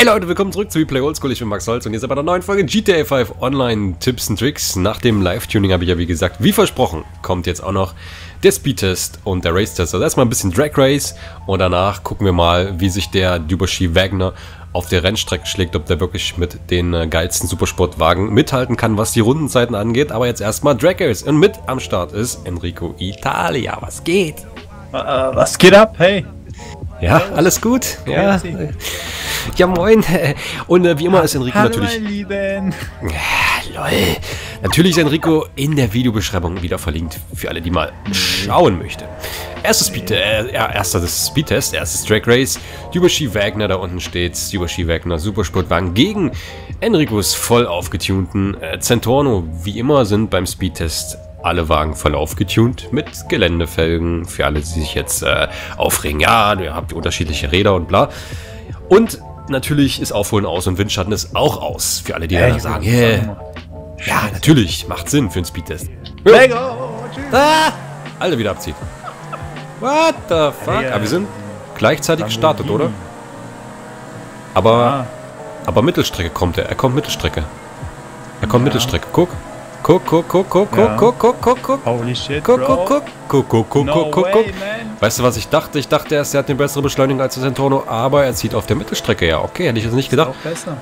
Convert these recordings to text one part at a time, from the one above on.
Hey Leute, willkommen zurück zu We Play Oldschool. Ich bin Max Holz und ihr seid bei der neuen Folge GTA 5 Online Tipps und Tricks. Nach dem Live-Tuning habe ich ja wie gesagt, wie versprochen, kommt jetzt auch noch der Speedtest und der Race-Test. Also erstmal ein bisschen Drag Race und danach gucken wir mal, wie sich der Dubashi Wagner auf der Rennstrecke schlägt, ob der wirklich mit den geilsten Supersportwagen mithalten kann, was die Rundenzeiten angeht. Aber jetzt erstmal Drag Race und mit am Start ist Enrico Italia. Was geht? Was geht ab? Hey! Ja, alles gut? Ja, ja moin. Und wie immer ist Enrico natürlich... Hallo, Lieben! Ja, lol. Natürlich ist Enrico in der Videobeschreibung wieder verlinkt, für alle, die mal schauen möchten. Erstes Speedtest, erstes Drag Race, Dubashi Wagner, da unten steht Dubashi Wagner Supersportwagen gegen Enricos voll aufgetunten Zentorno. Wie immer sind beim Speedtest alle Wagen voll aufgetunt mit Geländefelgen, für alle, die sich jetzt aufregen. Ja, ihr habt unterschiedliche Räder und bla. Und natürlich ist Aufholen aus und Windschatten ist auch aus, für alle, die da sagen, ja, natürlich, macht Sinn für einen Speedtest. Alter, wieder abzieht. What the fuck? Aber wir sind gleichzeitig gestartet, oder? Aber Mittelstrecke kommt er. Er kommt Mittelstrecke. Er kommt Mittelstrecke. Guck. Guck. Holy shit, bro. Guck. Weißt du, was ich dachte? Ich dachte erst, er hat eine bessere Beschleunigung als der Zentorno, aber er zieht auf der Mittelstrecke. Ja, okay, hätte ich das nicht gedacht. Auch besser.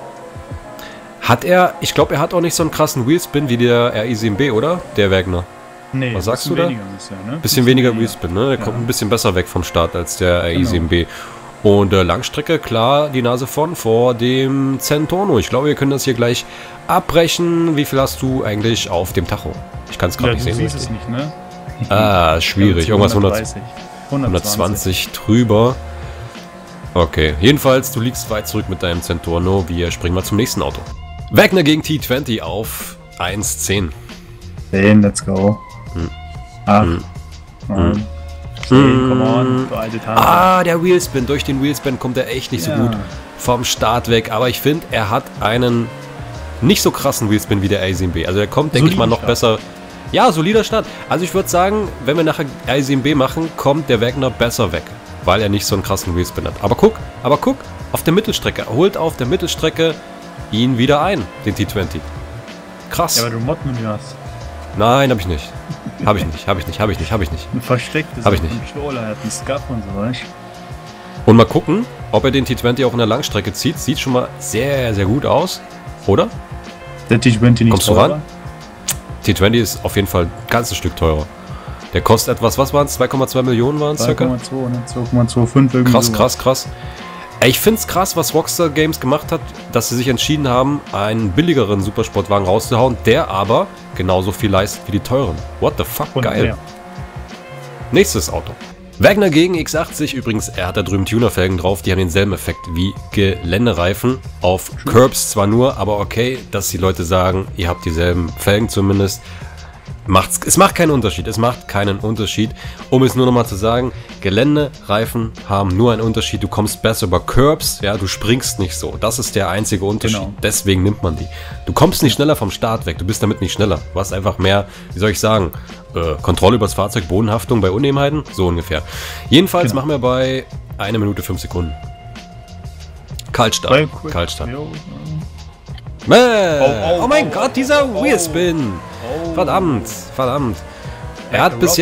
Hat er, ich glaube, er hat auch nicht so einen krassen Wheelspin wie der RI7B, oder? Der Wagner. Nee, was sagst du da? Ne? Bisschen weniger Wheelspin, ne? Der kommt ein bisschen besser weg vom Start als der RI7B. Und Langstrecke, klar, die Nase vor dem Zentorno. Ich glaube, wir können das hier gleich abbrechen. Wie viel hast du eigentlich auf dem Tacho? Ich kann es gerade nicht sehen. Du siehst es nicht, ne? Ah, schwierig. Irgendwas 120. 120 drüber. Okay, jedenfalls, du liegst weit zurück mit deinem Zentorno. Wir springen mal zum nächsten Auto. Wagner gegen T20 auf 1,10. 10, let's go. 8, 9, 10, come on, du alte Tante. Ah, der Wheelspin. Durch den Wheelspin kommt er echt nicht so gut vom Start weg. Aber ich finde, er hat einen nicht so krassen Wheelspin wie der RI7B. Also er kommt, denke ich mal, noch besser. Ja, solider Start. Also ich würde sagen, wenn wir nachher RI7B machen, kommt der Wagner besser weg. Weil er nicht so einen krassen Wheelspin hat. Aber guck, auf der Mittelstrecke. Er holt auf der Mittelstrecke ihn wieder ein, den T20. Krass. Ja, aber du Mod-Menü hast. Nein, hab ich nicht. Hab ich nicht. Ein verstecktes Controller, er hat einen Scuff und so, weißt du? Und mal gucken, ob er den T20 auch in der Langstrecke zieht. Sieht schon mal sehr, sehr gut aus, oder? Der T20 nicht. Kommst du ran? T20 ist auf jeden Fall ein ganzes Stück teurer. Der kostet etwas, was waren es? 2,2 Millionen waren es circa? 2,25 irgendwie. Krass. Ich finde es krass, was Rockstar Games gemacht hat, dass sie sich entschieden haben, einen billigeren Supersportwagen rauszuhauen, der aber genauso viel leistet wie die teuren. What the fuck, geil. Mehr. Nächstes Auto. Wagner gegen X80, übrigens, er hat da drüben Tunerfelgen drauf, die haben denselben Effekt wie Geländereifen. Auf Curbs zwar nur, aber okay, dass die Leute sagen, ihr habt dieselben Felgen zumindest. Es macht keinen Unterschied. Um es nur nochmal zu sagen, Geländereifen haben nur einen Unterschied. Du kommst besser über Curbs, ja, du springst nicht so. Das ist der einzige Unterschied. Genau. Deswegen nimmt man die. Du kommst nicht schneller vom Start weg, du bist damit nicht schneller. Du hast einfach mehr, wie soll ich sagen, Kontrolle über das Fahrzeug, Bodenhaftung bei Unebenheiten, so ungefähr. Jedenfalls machen wir bei 1 Minute 5 Sekunden. Kaltstart. Oh mein Gott, dieser Wheelspin! Verdammt. Der hat bis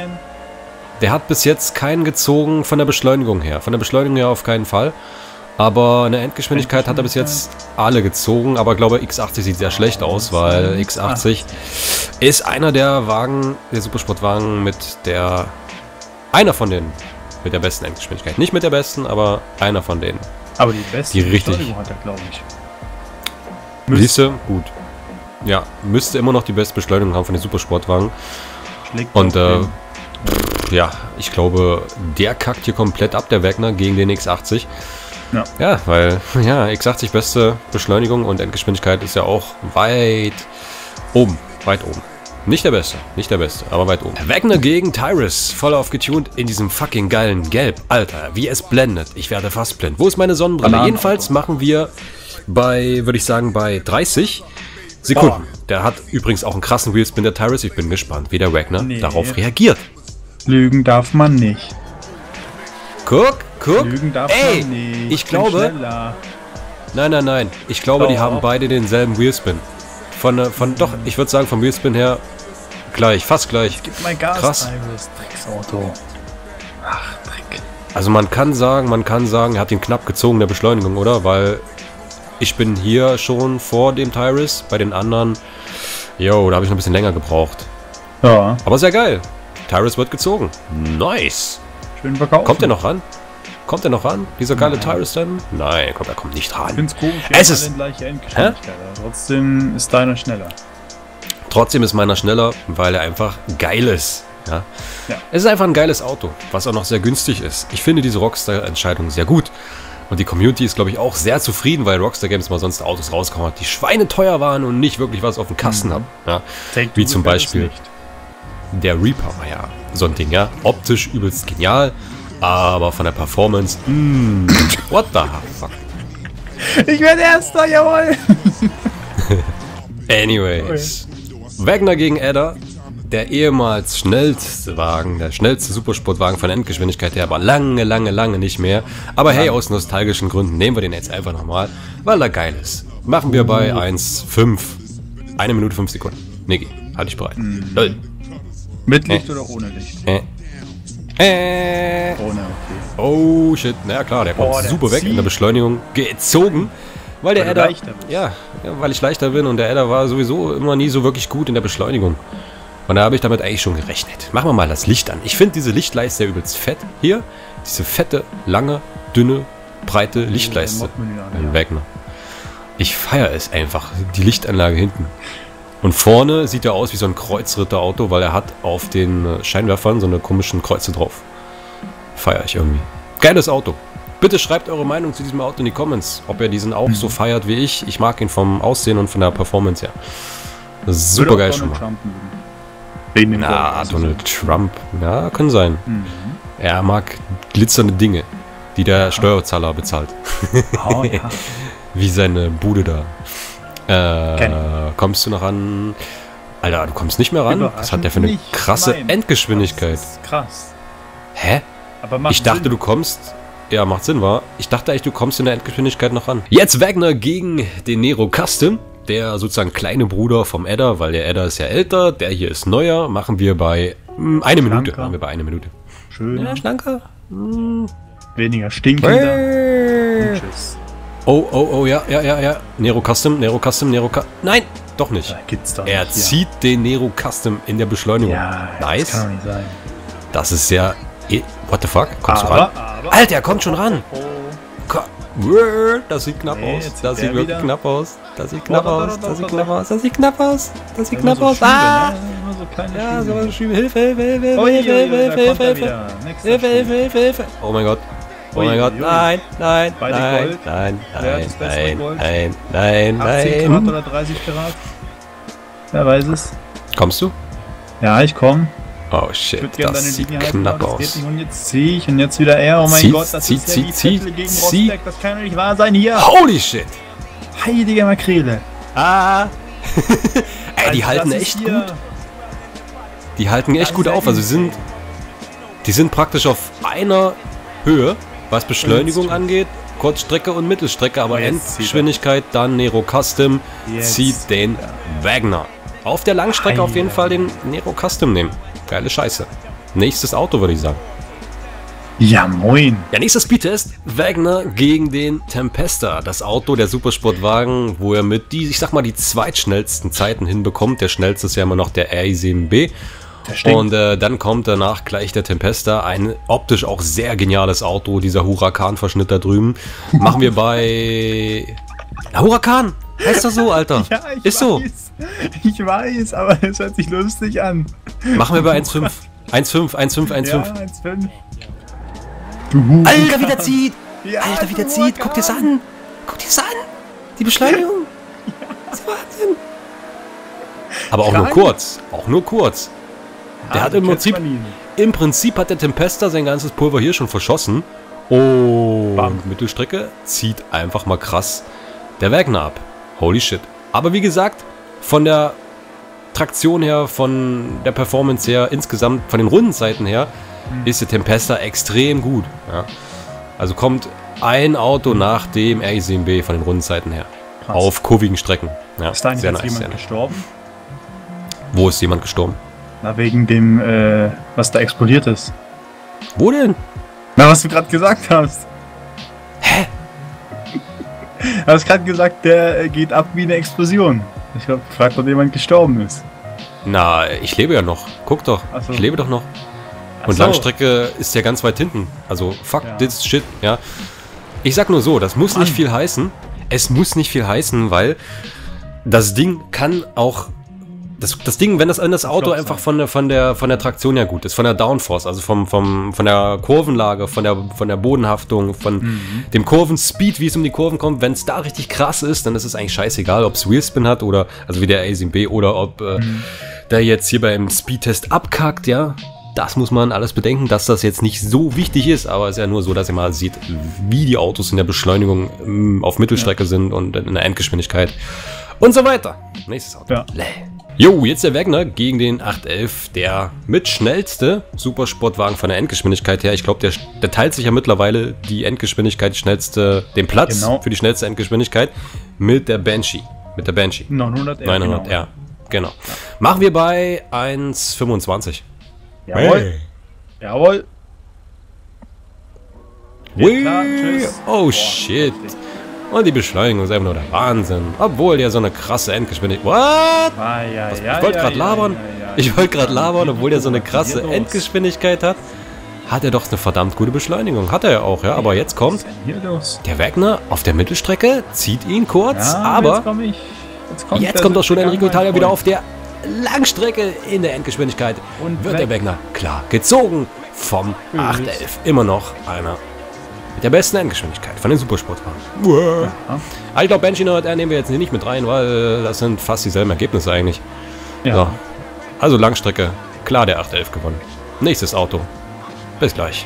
jetzt keinen gezogen von der Beschleunigung her. Von der Beschleunigung her auf keinen Fall. Aber eine Endgeschwindigkeit hat er bis jetzt alle gezogen. Aber ich glaube, X80 sieht sehr schlecht aus, weil X80 ist einer der Wagen, der Supersportwagen einer von denen mit der besten Endgeschwindigkeit. Nicht mit der besten, aber einer von denen. Aber die beste Beschleunigung hat er, glaube ich. Siehst du? Gut. Ja, müsste immer noch die beste Beschleunigung haben von den Supersportwagen. Und ja, ich glaube, der kackt hier komplett ab, der Wagner, gegen den X80. Ja, weil, ja, X80 beste Beschleunigung und Endgeschwindigkeit ist ja auch weit oben. Nicht der beste, aber weit oben. Wagner gegen Tyrus, voll aufgetunt in diesem fucking geilen Gelb. Alter, wie es blendet. Ich werde fast blind. Wo ist meine Sonnenbrille? Jedenfalls machen wir würde ich sagen, bei 30 Sekunden. Der hat übrigens auch einen krassen Wheelspin, der Tyrus. Ich bin gespannt, wie der Wagner darauf reagiert. Lügen darf man nicht. Guck. Lügen darf man nicht. Ich glaube, Nein, nein, nein. Ich glaube, die haben beide denselben Wheelspin. Doch, ich würde sagen, vom Wheelspin her gleich, fast gleich. Gib mein Gas. Krass. Drecksauto. Ach, Dreck. Also man kann sagen, er hat ihn knapp gezogen, der Beschleunigung, oder? Weil ich bin hier schon vor dem Tyrus, bei den anderen, jo, da habe ich noch ein bisschen länger gebraucht. Ja. Aber sehr geil. Tyrus wird gezogen. Nice. Schön verkauft. Kommt er noch ran? Kommt er noch ran? Dieser geile Tyrus dann? Nein, er kommt nicht ran. Ich finde es komisch, es ist den gleiche Endgeschwindigkeit. Trotzdem ist deiner schneller. Trotzdem ist meiner schneller, weil er einfach geil ist. Ja? Ja. Es ist einfach ein geiles Auto, was auch noch sehr günstig ist. Ich finde diese Rockstar-Entscheidung sehr gut. Und die Community ist, glaube ich, auch sehr zufrieden, weil Rockstar Games mal sonst Autos rauskommen hat, die schweineteuer waren und nicht wirklich was auf dem Kasten haben. Ja? Wie zum Beispiel der Reaper war ja so ein Ding, ja. Optisch übelst genial, aber von der Performance, what the fuck. Ich werde Erster, jawohl! Anyways. Wagner gegen Edda, der ehemals schnellste Wagen, der schnellste Supersportwagen von der Endgeschwindigkeit her, aber lange nicht mehr. Aber hey, aus nostalgischen Gründen nehmen wir den jetzt einfach nochmal, weil er geil ist. Machen wir bei 1,5. 1 Minute 5 Sekunden. Niki, halt dich bereit. Lol. Mit Licht oder ohne Licht? Ohne, okay. Oh shit, na klar, der kommt super weg in der Beschleunigung. Gezogen. Weil der Edda, ja, weil ich leichter bin und der Edda war sowieso immer nie so wirklich gut in der Beschleunigung. Und da habe ich damit eigentlich schon gerechnet. Machen wir mal das Licht an. Ich finde diese Lichtleiste übelst fett hier. Diese fette, lange, dünne, breite Lichtleiste. Wagner. Ich feiere es einfach, die Lichtanlage hinten. Und vorne sieht er aus wie so ein Kreuzritterauto, weil er hat auf den Scheinwerfern so eine komischen Kreuze drauf. Feiere ich irgendwie. Geiles Auto. Bitte schreibt eure Meinung zu diesem Auto in die Comments, ob ihr diesen auch so feiert wie ich. Ich mag ihn vom Aussehen und von der Performance her. Super geil schon mal. Na, Donald Trump. Ja, kann sein. Er mag glitzernde Dinge, die der Steuerzahler bezahlt. Oh, ja. Wie seine Bude da. Kommst du noch ran? Alter, du kommst nicht mehr ran? Was hat der für eine krasse Endgeschwindigkeit? Das ist krass. Hä? Aber ich dachte, du kommst... Ja, macht Sinn, war. Ich dachte eigentlich, du kommst in der Endgeschwindigkeit noch ran. Jetzt Wagner gegen den Nero Custom. Der sozusagen kleine Bruder vom Edda, weil der Edda ist ja älter, der hier ist neuer. Machen wir bei 1 Minute. Machen wir bei 1 Minute. Schön. Ja, schlanker. Weniger stinkender. Tschüss. Oh, ja. Nero Custom. Nein, doch nicht. Gibt's doch er nicht, zieht den Nero Custom in der Beschleunigung. Ja, nice. Das kann doch nicht sein. Das ist sehr... What the fuck? Kommst du ran? Alter, er kommt schon ran. Das sieht knapp aus. Das sieht wirklich knapp aus. Das sieht knapp aus. Das sieht knapp aus. Das sieht knapp aus. Das sieht knapp aus. Ah! Ja, so Schübe. Hilfe. Hilfe. Oh mein Gott. Oh mein Gott. Nein. 10 Grad oder 30 Grad? Wer weiß es. Kommst du? Ja, ich komme. Oh shit, das sieht knapp aus. Und jetzt ziehe ich und jetzt wieder er. Oh mein Gott, das ist ja die Vettel gegen Rosberg. Das kann doch nicht wahr sein hier. Holy shit. Heilige Makrele. Ey, die halten echt gut. Die halten echt gut auf. Also die sind praktisch auf einer Höhe, was Beschleunigung angeht. Kurzstrecke und Mittelstrecke, aber Endgeschwindigkeit dann Nero Custom zieht den Wagner. Auf der Langstrecke auf jeden Fall den Nero Custom nehmen. Geile Scheiße. Nächstes Auto, würde ich sagen. Ja, moin. Ja, nächster Speedtest. Wagner gegen den Tempesta. Das Auto, der Supersportwagen, wo er mit die zweitschnellsten Zeiten hinbekommt. Der schnellste ist ja immer noch der R7B. Und dann kommt danach gleich der Tempesta. Ein optisch auch sehr geniales Auto. Dieser Huracan-Verschnitt da drüben. Machen wir bei... Huracan! Heißt das so, Alter? Ja, ich weiß, aber es hört sich lustig an. Machen wir bei 1,5. 1,5. Ja, 1,5. Alter, wie der zieht! Ja, Alter, wie der zieht! Guck dir's an! Die Beschleunigung! Das ist Wahnsinn! Aber auch nur kurz. Der hat im Prinzip hat der Tempesta sein ganzes Pulver hier schon verschossen. Und Mittelstrecke zieht einfach mal krass der Wagner ab. Holy shit. Aber wie gesagt, von der Traktion her, von der Performance her, insgesamt von den Rundenzeiten her, ist der Tempesta extrem gut. Ja. Also kommt ein Auto nach dem RE7B von den Rundenzeiten her. Krass. Auf kurvigen Strecken. Ja, Ist da eigentlich sehr jetzt nice, jemand sehr nice. gestorben? Wo ist jemand gestorben? Na, wegen dem, was da explodiert ist. Wo denn? Na, was du gerade gesagt hast. Hä? Du hast gerade gesagt, der geht ab wie eine Explosion. Ich habe gefragt, ob jemand gestorben ist. Na, ich lebe ja noch. Guck doch. Ach so. Ich lebe doch noch. Und so. Langstrecke ist ja ganz weit hinten. Also, fuck Ja. this shit, ja. Ich sag nur so, das muss nicht viel heißen. Es muss nicht viel heißen, weil das Ding kann auch... Das Ding, wenn das Auto Flop einfach sein. von der Traktion ja gut ist, von der Downforce, also von der Kurvenlage, von der Bodenhaftung, von dem Kurvenspeed, wie es um die Kurven kommt, wenn es da richtig krass ist, dann ist es eigentlich scheißegal, ob es Wheelspin hat oder, also wie der RE7B, oder ob der jetzt hier beim Speedtest abkackt, ja. Das muss man alles bedenken, dass das jetzt nicht so wichtig ist, aber es ist ja nur so, dass ihr mal seht, wie die Autos in der Beschleunigung auf Mittelstrecke sind und in der Endgeschwindigkeit und so weiter. Nächstes Auto. Ja. Jo, jetzt der Wagner gegen den 811, der mit schnellste Supersportwagen von der Endgeschwindigkeit her. Ich glaube, der teilt sich ja mittlerweile die Endgeschwindigkeit, den Platz für die schnellste Endgeschwindigkeit mit der Banshee. 900R. 900R, genau. Machen wir bei 1,25. Jawohl. Hey. Jawohl. Ui. Klar, tschüss. Oh Boah, shit. heftig. Und die Beschleunigung ist einfach nur der Wahnsinn. Obwohl der so eine krasse Endgeschwindigkeit... What? Ah, ja, Ich ja, wollte ja, gerade ja, labern. ja, ja. Ich wollte gerade labern, obwohl der so eine krasse Was ist hier los? Endgeschwindigkeit hat. Hat er doch eine verdammt gute Beschleunigung. Hat er ja auch, ja. Aber jetzt kommt Was ist denn hier los? der Wagner auf der Mittelstrecke, zieht ihn kurz, Ja, aber jetzt komm ich. jetzt kommt doch schon Enrico Italia wieder auf. auf der Langstrecke in der Endgeschwindigkeit. Und Wird weg. der Wagner klar gezogen vom 811. Immer noch einer mit der besten Endgeschwindigkeit von den Supersportwagen. Ich glaube, Banshee 900R nehmen wir jetzt nicht mit rein, weil das sind fast dieselben Ergebnisse eigentlich. Ja. So. Also Langstrecke, klar der 811 gewonnen. Nächstes Auto. Bis gleich.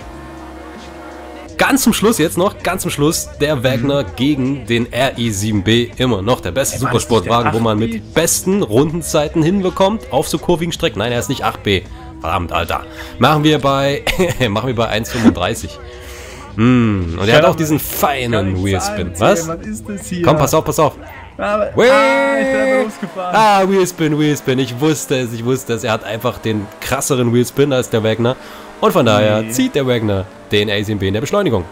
Ganz zum Schluss jetzt noch, der Wagner gegen den RE7B. Immer noch der beste Ey, Mann, ist Supersportwagen, der wo man 8B? mit besten Rundenzeiten hinbekommt auf so kurvigen Strecken. Nein, er ist nicht 8B. Verdammt, Alter. Machen wir bei 1,35. Und er hat auch diesen feinen Wheelspin. Was? Was ist das hier? Komm, pass auf. Aber, Whee! ich bin einfach losgefahren. Wheelspin. Ich wusste es. Er hat einfach den krasseren Wheelspin als der Wagner. Und von daher zieht der Wagner den RE7B in der Beschleunigung.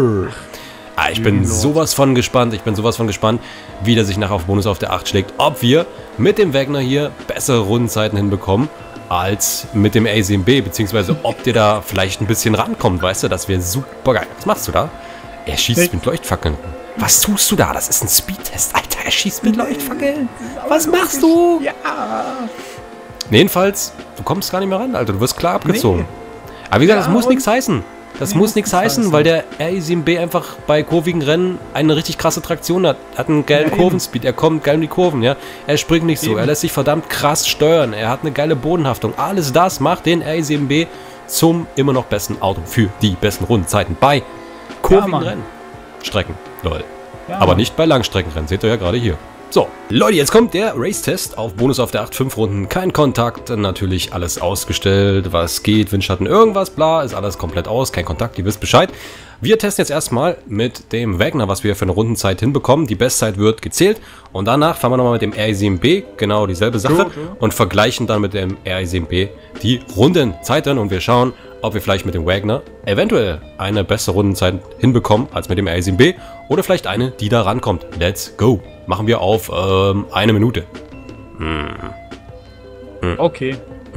Ich bin sowas von gespannt. Wie der sich nachher auf Bonus auf der 8 schlägt. Ob wir mit dem Wagner hier bessere Rundenzeiten hinbekommen als mit dem RE7B. Beziehungsweise ob der da vielleicht ein bisschen rankommt. Weißt du, das wäre super geil. Was machst du da? Er schießt mit Leuchtfackeln. Was tust du da? Das ist ein Speedtest. Alter, er schießt mit Leuchtfackeln. Was machst du? Ja. Jedenfalls, du kommst gar nicht mehr ran, Alter. Du wirst klar abgezogen. Aber wie gesagt, das muss nichts heißen. Das muss nichts heißen, weil der RE7B einfach bei kurvigen Rennen eine richtig krasse Traktion hat. Hat einen geilen Kurvenspeed. Er kommt geil in die Kurven, ja. Er springt nicht so. Er lässt sich verdammt krass steuern. Er hat eine geile Bodenhaftung. Alles das macht den RE7B zum immer noch besten Auto für die besten Rundenzeiten bei kurvigen Rennstrecken. Lol. Ja, Aber nicht bei Langstreckenrennen. Seht ihr ja gerade hier. So, Leute, jetzt kommt der Race-Test auf Bonus auf der 8, 5 Runden. Kein Kontakt, natürlich alles ausgestellt, was geht, Windschatten, irgendwas, bla, ist alles komplett aus, kein Kontakt, ihr wisst Bescheid. Wir testen jetzt erstmal mit dem Wagner, was wir für eine Rundenzeit hinbekommen. Die Bestzeit wird gezählt und danach fahren wir nochmal mit dem RE7B, genau dieselbe Sache, und vergleichen dann mit dem RE7B die Rundenzeiten und wir schauen, ob wir vielleicht mit dem Wagner eventuell eine bessere Rundenzeit hinbekommen als mit dem RE7B oder vielleicht eine, die da rankommt. Let's go! Machen wir auf 1 Minute. Okay.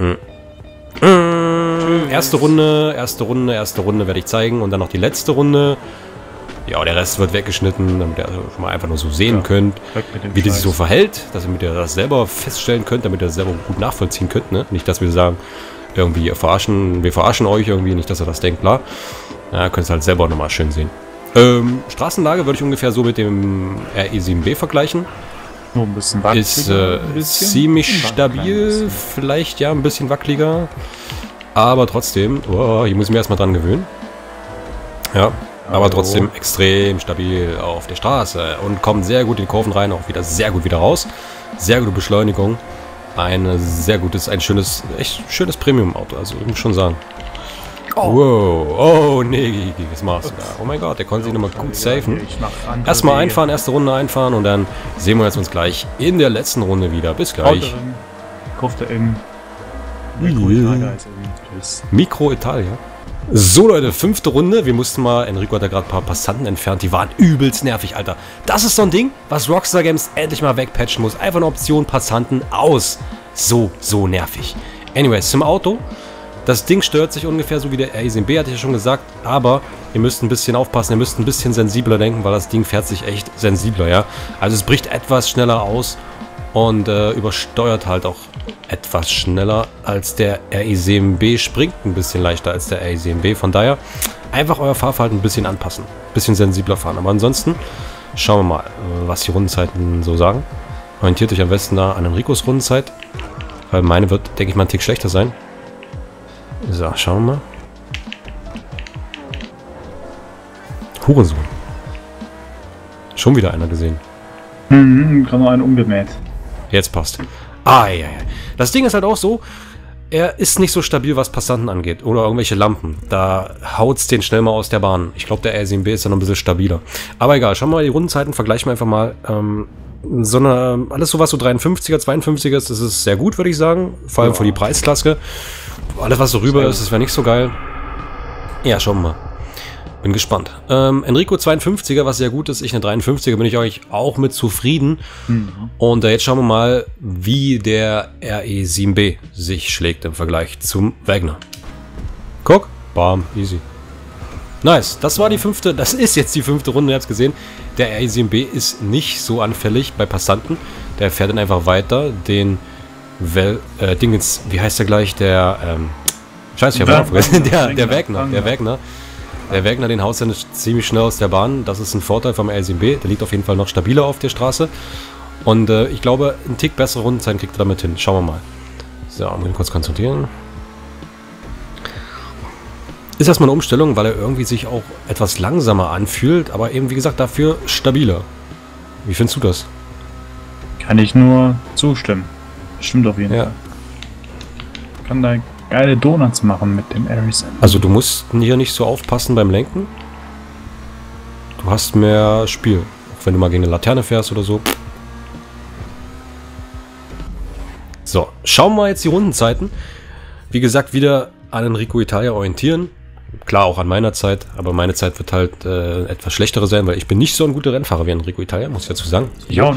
Erste Runde werde ich zeigen und dann noch die letzte Runde. Ja, der Rest wird weggeschnitten, damit ihr also schon mal einfach nur so sehen könnt, wie der sich so verhält, damit ihr das selber feststellen könnt, damit ihr das selber gut nachvollziehen könnt. Ne? Nicht, dass wir sagen, irgendwie wir verarschen euch irgendwie, nicht, dass ihr das denkt, klar. Ja, könnt es halt selber nochmal schön sehen. Straßenlage würde ich ungefähr so mit dem RE7B vergleichen. Nur ein bisschen wackeliger. Ist ziemlich stabil, vielleicht ja ein bisschen wackeliger. Aber trotzdem, hier muss ich mir erstmal dran gewöhnen. Ja, aber trotzdem extrem stabil auf der Straße und kommt sehr gut in die Kurven rein, auch wieder sehr gut wieder raus. Sehr gute Beschleunigung. Ein schönes Premium-Auto, also ich muss schon sagen. Wow. Oh, nee, was machst du da? Oh mein Gott, der konnte sich nochmal gut safen. Erstmal einfahren, erste Runde einfahren und dann sehen wir uns gleich in der letzten Runde wieder. Bis gleich. Kaufte im Mikro Italia. So Leute, 5. Runde. Wir mussten mal, Enrico hat da gerade ein paar Passanten entfernt, die waren übelst nervig, Alter. Das ist so ein Ding, was Rockstar Games endlich mal wegpatchen muss. Einfach eine Option, Passanten aus. So nervig. Anyways, zum Auto. Das Ding stört sich ungefähr so wie der R7B, hatte ich ja schon gesagt, aber ihr müsst ein bisschen aufpassen, ihr müsst ein bisschen sensibler denken, weil das Ding fährt sich echt sensibler, ja. Also es bricht etwas schneller aus und übersteuert halt auch etwas schneller als der R7B, springt ein bisschen leichter als der R7B, von daher einfach euer Fahrverhalten ein bisschen anpassen, ein bisschen sensibler fahren, aber ansonsten schauen wir mal, was die Rundenzeiten so sagen. Orientiert euch am besten da an Enricos Rundenzeit, weil meine wird, denke ich mal, ein Tick schlechter sein. So, schauen wir mal. Hurensohn. Schon wieder einer gesehen. Gerade noch einen umgemäht. Jetzt passt. Ah, ja. Das Ding ist halt auch so, er ist nicht so stabil, was Passanten angeht. Oder irgendwelche Lampen. Da haut's den schnell mal aus der Bahn. Ich glaube, der R7B ist ja noch ein bisschen stabiler. Aber egal, schauen wir mal die Rundenzeiten, vergleichen wir einfach mal. Alles so was so 53er, 52er ist, das ist sehr gut, würde ich sagen. Vor allem für die Preisklasse. Alles was so rüber ist, das wäre nicht so geil. Ja, schauen wir mal. Bin gespannt. Enrico 52er, was sehr gut ist. Ich eine 53er, bin ich euch auch mit zufrieden. Und jetzt schauen wir mal, wie der RE7B sich schlägt im Vergleich zum Wagner. Guck, bam, easy. Nice, das war die 5. Das ist jetzt die 5. Runde, ihr habt es gesehen. Der R7B ist nicht so anfällig bei Passanten. Der fährt dann einfach weiter. Den Dingens, wie heißt der gleich? Der, scheiße, ich habe vergessen. Der Wagner. Der Wagner, den haut dann ziemlich schnell aus der Bahn. Das ist ein Vorteil vom R7B. Der liegt auf jeden Fall noch stabiler auf der Straße. Und ich glaube, ein Tick bessere Rundenzeiten kriegt er damit hin. Schauen wir mal. So, muss ich kurz konzentrieren. Ist erstmal eine Umstellung, weil er irgendwie sich auch etwas langsamer anfühlt, aber eben, wie gesagt, dafür stabiler. Wie findest du das? Kann ich nur zustimmen. Stimmt auf jeden Fall. Kann da geile Donuts machen mit dem R7. Also du musst hier nicht so aufpassen beim Lenken. Du hast mehr Spiel. Auch wenn du mal gegen eine Laterne fährst oder so. So, schauen wir jetzt die Rundenzeiten. Wie gesagt, wieder an Enrico Italia orientieren. Klar, auch an meiner Zeit, aber meine Zeit wird halt etwas schlechtere sein, weil ich bin nicht so ein guter Rennfahrer wie Enrico Italia, muss ich dazu sagen. Ja,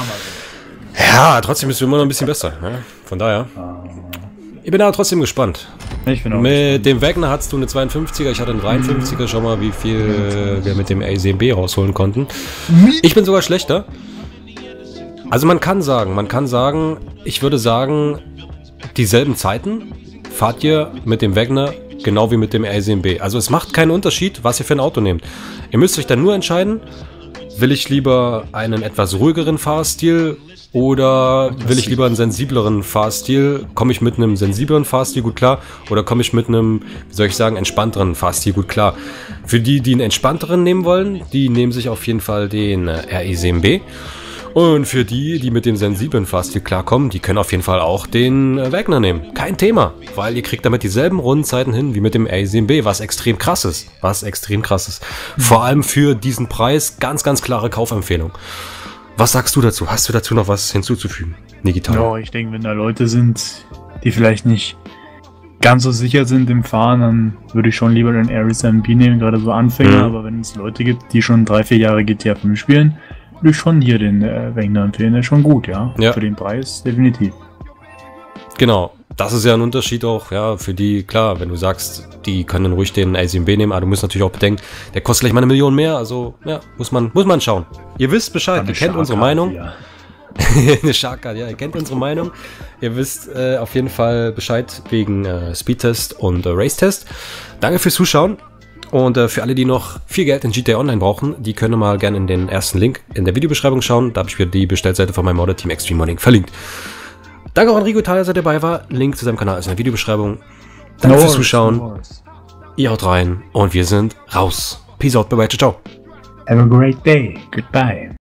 ja, trotzdem bist du immer noch ein bisschen besser. Ne? Von daher. Ich bin aber trotzdem gespannt. Ich bin auch mit dem Wagner hattest du eine 52er, ich hatte eine 53er. Schau mal, wie viel wir mit dem R7B rausholen konnten. Ich bin sogar schlechter. Also man kann sagen, ich würde sagen, dieselben Zeiten fahrt ihr mit dem Wagner genau wie mit dem R7B. Also es macht keinen Unterschied, was ihr für ein Auto nehmt. Ihr müsst euch dann nur entscheiden, will ich lieber einen etwas ruhigeren Fahrstil oder will ich lieber einen sensibleren Fahrstil? Komme ich mit einem sensibleren Fahrstil gut klar oder komme ich mit einem, wie soll ich sagen, entspannteren Fahrstil gut klar? Für die, die einen entspannteren nehmen wollen, die nehmen sich auf jeden Fall den RE7B. Und für die, die mit dem sensiblen Fahrstil klarkommen, die können auf jeden Fall auch den Wagner nehmen. Kein Thema, weil ihr kriegt damit dieselben Rundenzeiten hin wie mit dem R7B, was extrem krass ist. Vor allem für diesen Preis ganz, ganz klare Kaufempfehlung. Was sagst du dazu? Hast du dazu noch was hinzuzufügen, Nikita? Ja, ich denke, wenn da Leute sind, die vielleicht nicht ganz so sicher sind im Fahren, dann würde ich schon lieber den R7B nehmen, gerade so Anfänger. Aber wenn es Leute gibt, die schon 3-4 Jahre GTA 5 spielen, würde ich schon hier den Wagner empfehlen. Der ist schon gut, ja. Für den Preis definitiv. Genau. Das ist ja ein Unterschied auch, ja, für die, klar, wenn du sagst, die können ruhig den R7B nehmen, aber du musst natürlich auch bedenken, der kostet gleich mal 1 Million mehr, also, ja, muss man schauen. Ihr wisst Bescheid, ihr kennt unsere Meinung. Eine Sharkcard, ja, ihr kennt unsere Meinung. Ihr wisst auf jeden Fall Bescheid wegen Speedtest und Racetest. Danke fürs Zuschauen. Und für alle, die noch viel Geld in GTA Online brauchen, die können mal gerne in den ersten Link in der Videobeschreibung schauen. Da habe ich wieder die Bestellseite von meinem Modder-Team Extreme Modding verlinkt. Danke auch an Enrico Italia, dass er dabei war. Link zu seinem Kanal ist in der Videobeschreibung. Danke fürs Zuschauen. Ihr haut rein und wir sind raus. Peace out, bye bye, ciao. Have a great day. Goodbye.